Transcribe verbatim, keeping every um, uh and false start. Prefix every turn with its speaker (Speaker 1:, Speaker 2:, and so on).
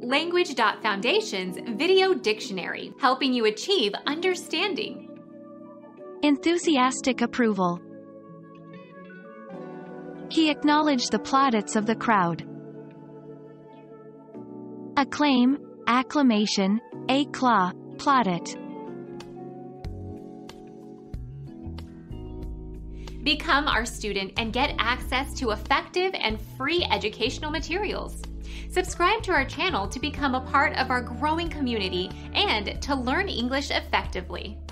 Speaker 1: Language Foundation's Video Dictionary, helping you achieve understanding.
Speaker 2: Enthusiastic approval. He acknowledged the plaudits of the crowd. Acclaim, acclamation, éclat, plaudit.
Speaker 1: Become our student and get access to effective and free educational materials. Subscribe to our channel to become a part of our growing community and to learn English effectively.